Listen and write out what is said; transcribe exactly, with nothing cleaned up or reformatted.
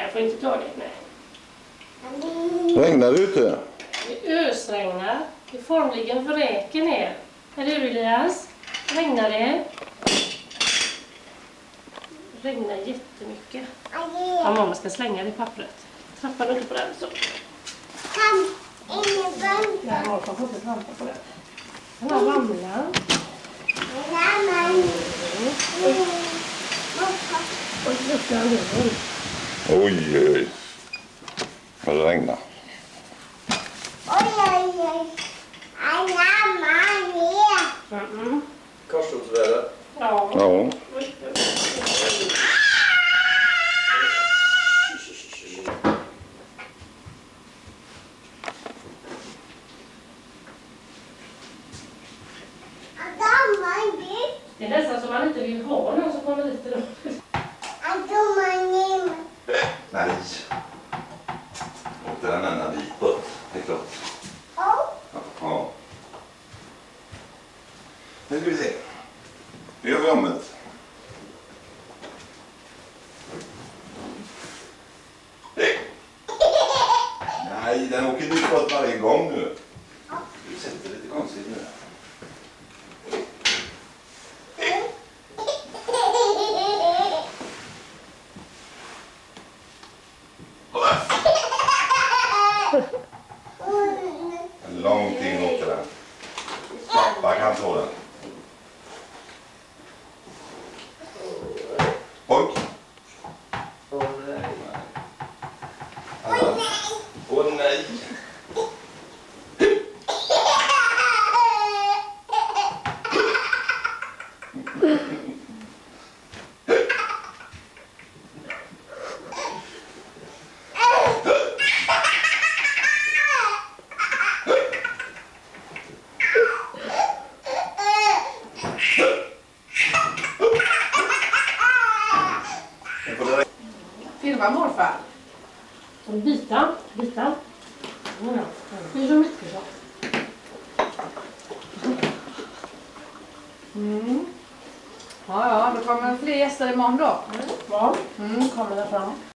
jag får inte ta det. Nej. Regnar det ute? Det ösregnar. Det formligen vräker ner. Eller hur, Elias? Regnar det? Det regnar jättemycket. Ja, mamma ska slänga det i pappret. Trappar inte på den så. Nej, mamma får inte trampa på den. Den har ramlat. Oj, oj. Vad det regnar. Oj, oj, oj. Aj, mamma, ner. Mm. Korsrotsväder. Ja. Ja. Det är nästan som man inte vill ha någon som kommer dit idag. Nej. Och den annan bit bort. Det är klart. Ja. Ja. Nu ska vi se. Nu gör vi om det. Nej, den åker dit bort varje gång nu. Du sätter lite konstigt nu. En lång tid åker den. Pappa kan ta den. Oj. Åh nej. Åh oh, nej. Filma morfar. Bita, bita. Mm. Det är så mycket så. Mm. Ja, ja, då kommer fler gäster imorgon då. Ja, Mm. kommer där fram.